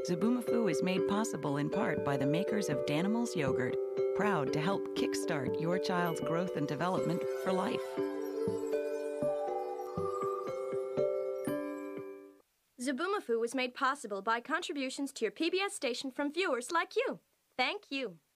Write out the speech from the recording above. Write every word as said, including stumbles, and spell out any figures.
Zoboomafoo is made possible in part by the makers of Danimals Yogurt, proud to help kickstart your child's growth and development for life. Zoboomafoo was made possible by contributions to your P B S station from viewers like you. Thank you.